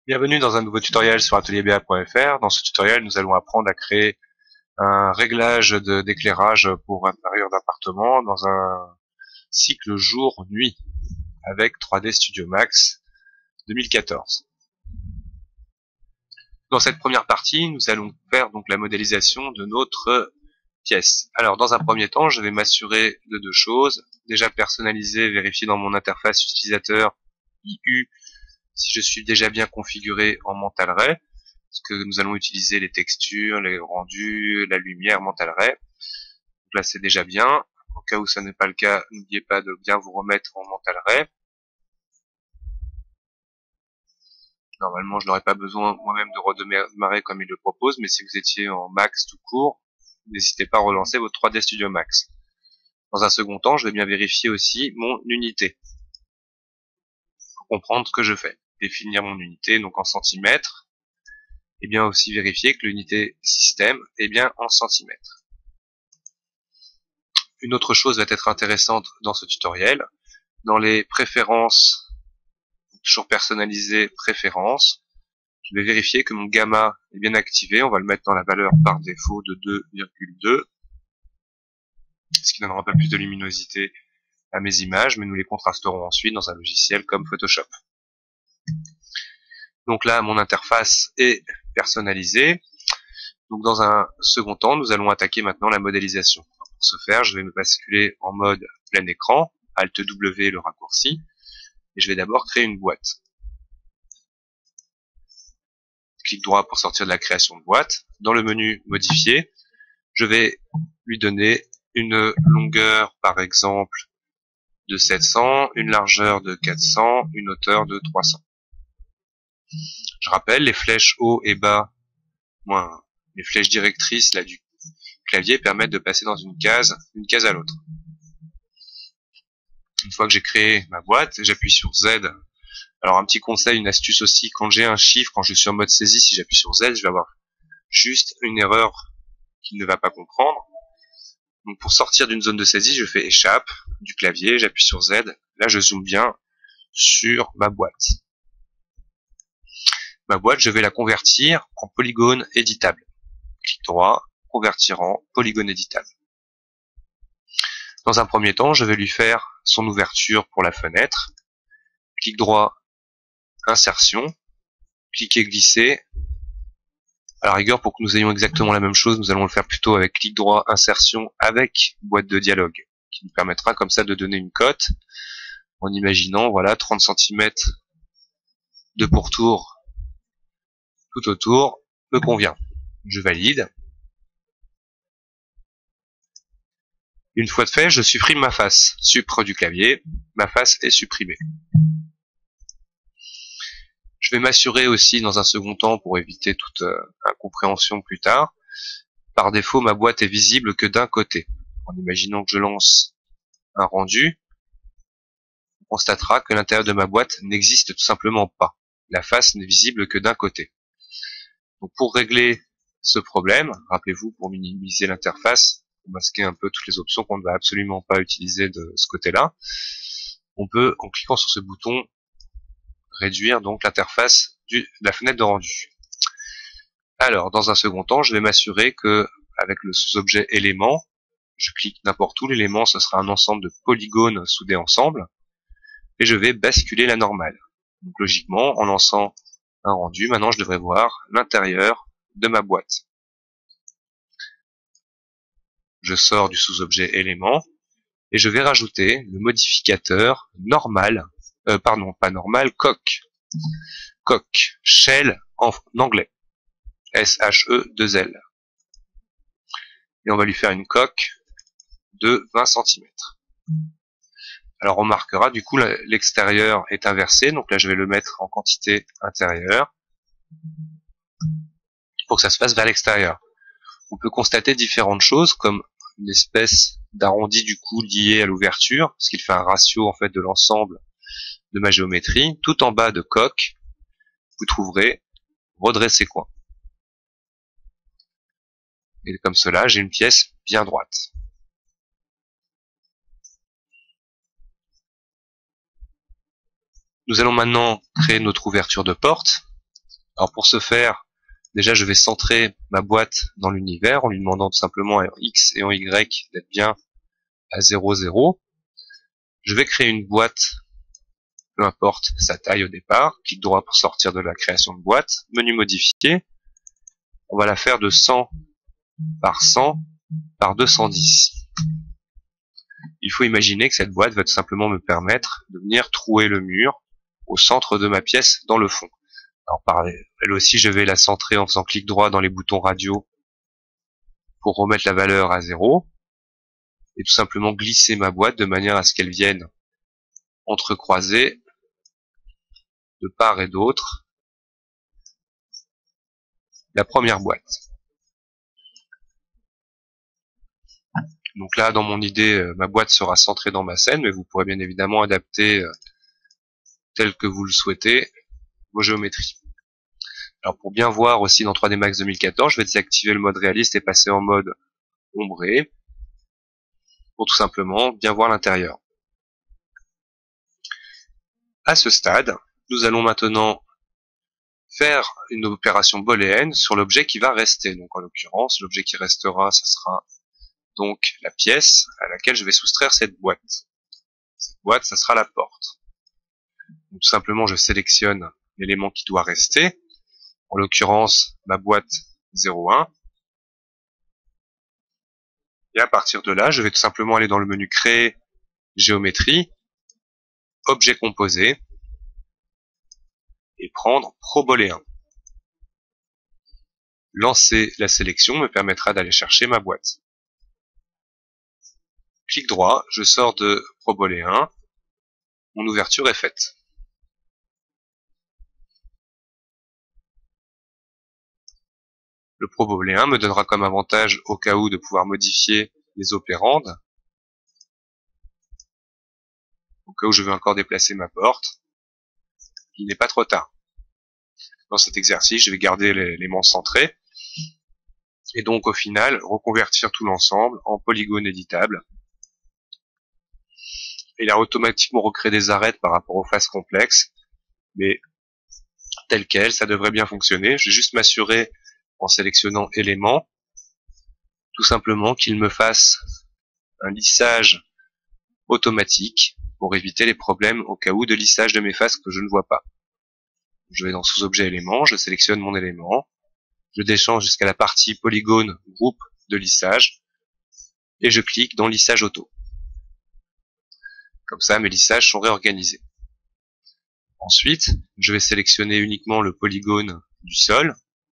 Bienvenue dans un nouveau tutoriel sur atelierba.fr. Dans ce tutoriel, nous allons apprendre à créer un réglage d'éclairage pour intérieur d'appartement dans un cycle jour-nuit avec 3D Studio Max 2014. Dans cette première partie, nous allons faire donc la modélisation de notre pièce. Alors, dans un premier temps, je vais m'assurer de deux choses. Déjà personnaliser, vérifier dans mon interface utilisateur IU si je suis déjà bien configuré en Mental Ray, parce que nous allons utiliser les textures, les rendus, la lumière Mental Ray. Donc là, c'est déjà bien. Au cas où ça n'est pas le cas, n'oubliez pas de bien vous remettre en Mental Ray. Normalement, je n'aurais pas besoin moi-même de redémarrer comme il le propose, mais si vous étiez en Max tout court, n'hésitez pas à relancer votre 3D Studio Max. Dans un second temps, je vais bien vérifier aussi mon unité pour comprendre ce que je fais. Définir mon unité donc en centimètres, et bien aussi vérifier que l'unité système est bien en centimètres. Une autre chose va être intéressante dans ce tutoriel, dans les préférences, toujours personnalisées préférences, je vais vérifier que mon gamma est bien activé, on va le mettre dans la valeur par défaut de 2,2, ce qui donnera pas plus de luminosité à mes images, mais nous les contrasterons ensuite dans un logiciel comme Photoshop. Donc là, mon interface est personnalisée. Donc dans un second temps, nous allons attaquer maintenant la modélisation. Pour ce faire, je vais me basculer en mode plein écran, Alt W le raccourci, et je vais d'abord créer une boîte. Clic droit pour sortir de la création de boîte. Dans le menu modifier, je vais lui donner une longueur par exemple de 700, une largeur de 400, une hauteur de 300. Je rappelle, les flèches haut et bas, moins les flèches directrices là du clavier permettent de passer dans une case à l'autre. Une fois que j'ai créé ma boîte, j'appuie sur Z. Alors un petit conseil, une astuce aussi, quand j'ai un chiffre, quand je suis en mode saisie, si j'appuie sur Z, je vais avoir juste une erreur qu'il ne va pas comprendre. Donc pour sortir d'une zone de saisie, je fais échappe du clavier, j'appuie sur Z. Là, je zoome bien sur ma boîte. Ma boîte, je vais la convertir en polygone éditable. Clic droit, convertir en polygone éditable. Dans un premier temps, je vais lui faire son ouverture pour la fenêtre. Clic droit, insertion, cliquez glisser. À la rigueur, pour que nous ayons exactement la même chose, nous allons le faire plutôt avec clic droit, insertion, avec boîte de dialogue, qui nous permettra comme ça de donner une cote, en imaginant, voilà, 30 cm de pourtour tout autour, me convient. Je valide. Une fois de fait, je supprime ma face. Supre du clavier, ma face est supprimée. Je vais m'assurer aussi dans un second temps, pour éviter toute incompréhension plus tard, par défaut ma boîte est visible que d'un côté. En imaginant que je lance un rendu, on constatera que l'intérieur de ma boîte n'existe tout simplement pas. La face n'est visible que d'un côté. Donc pour régler ce problème, rappelez-vous, pour minimiser l'interface, pour masquer un peu toutes les options qu'on ne va absolument pas utiliser de ce côté-là, on peut, en cliquant sur ce bouton, réduire donc l'interface de la fenêtre de rendu. Alors, dans un second temps, je vais m'assurer que, avec le sous-objet élément, je clique n'importe où, l'élément ce sera un ensemble de polygones soudés ensemble, et je vais basculer la normale. Donc logiquement, en lançant un rendu, maintenant je devrais voir l'intérieur de ma boîte. Je sors du sous-objet élément, et je vais rajouter le modificateur normal, pas normal, coq. Coq, shell en anglais. S-H-E-2-L. Et on va lui faire une coque de 20 cm. Alors on remarquera, du coup, l'extérieur est inversé, donc là je vais le mettre en quantité intérieure pour que ça se fasse vers l'extérieur. On peut constater différentes choses, comme une espèce d'arrondi du coup lié à l'ouverture, parce qu'il fait un ratio en fait de l'ensemble de ma géométrie. Tout en bas de coque, vous trouverez redresser coin. Et comme cela, j'ai une pièce bien droite. Nous allons maintenant créer notre ouverture de porte. Alors pour ce faire, déjà je vais centrer ma boîte dans l'univers en lui demandant tout simplement en X et en Y d'être bien à 0, 0. Je vais créer une boîte, peu importe sa taille au départ, clic droit pour sortir de la création de boîte, menu modifier, on va la faire de 100 par 100 par 210. Il faut imaginer que cette boîte va tout simplement me permettre de venir trouer le mur au centre de ma pièce dans le fond. Alors par elle aussi, je vais la centrer en faisant clic droit dans les boutons radio pour remettre la valeur à 0 et tout simplement glisser ma boîte de manière à ce qu'elle vienne entrecroiser de part et d'autre la première boîte. Donc là, dans mon idée, ma boîte sera centrée dans ma scène, mais vous pourrez bien évidemment adapter tel que vous le souhaitez vos géométries. Alors pour bien voir aussi dans 3D Max 2014, je vais désactiver le mode réaliste et passer en mode ombré pour tout simplement bien voir l'intérieur. À ce stade, nous allons maintenant faire une opération booléenne sur l'objet qui va rester. Donc en l'occurrence, l'objet qui restera, ce sera donc la pièce à laquelle je vais soustraire cette boîte. Cette boîte, ça sera la porte. Donc, tout simplement, je sélectionne l'élément qui doit rester. En l'occurrence, ma boîte 01. Et à partir de là, je vais tout simplement aller dans le menu Créer, Géométrie, Objet composé, et prendre ProBooléen. Lancer la sélection me permettra d'aller chercher ma boîte. Clic droit, je sors de ProBooléen, mon ouverture est faite. Le ProBooléen me donnera comme avantage au cas où de pouvoir modifier les opérandes, au cas où je veux encore déplacer ma porte. Il n'est pas trop tard. Dans cet exercice, je vais garder l'élément centré et donc au final reconvertir tout l'ensemble en polygone éditable. Il a automatiquement recréé des arêtes par rapport aux faces complexes, mais tel quel, ça devrait bien fonctionner. Je vais juste m'assurer en sélectionnant éléments, tout simplement qu'il me fasse un lissage automatique pour éviter les problèmes au cas où de lissage de mes faces que je ne vois pas. Je vais dans sous-objet éléments, je sélectionne mon élément, je descends jusqu'à la partie polygone groupe de lissage et je clique dans lissage auto. Comme ça, mes lissages sont réorganisés. Ensuite, je vais sélectionner uniquement le polygone du sol.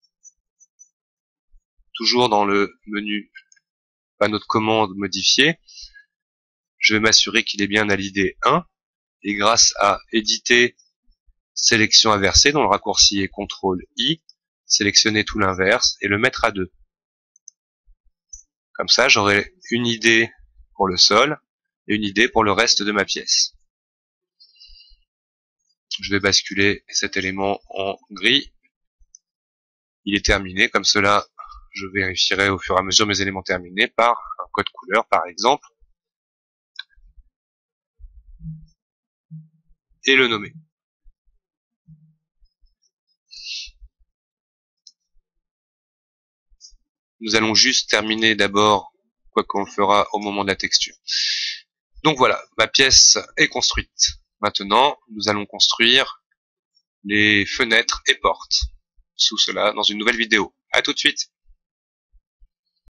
Toujours dans le menu panneau de commande modifié, je vais m'assurer qu'il est bien à l'idée 1 et grâce à éditer sélection inversée dont le raccourci est CTRL-I, sélectionner tout l'inverse et le mettre à 2. Comme ça, j'aurai une idée pour le sol et une idée pour le reste de ma pièce. Je vais basculer cet élément en gris. Il est terminé, comme cela je vérifierai au fur et à mesure mes éléments terminés par un code couleur par exemple et le nommer. Nous allons juste terminer d'abord, quoi qu'on le fera au moment de la texture. Donc voilà, ma pièce est construite. Maintenant, nous allons construire les fenêtres et portes. Sous cela, dans une nouvelle vidéo. À tout de suite.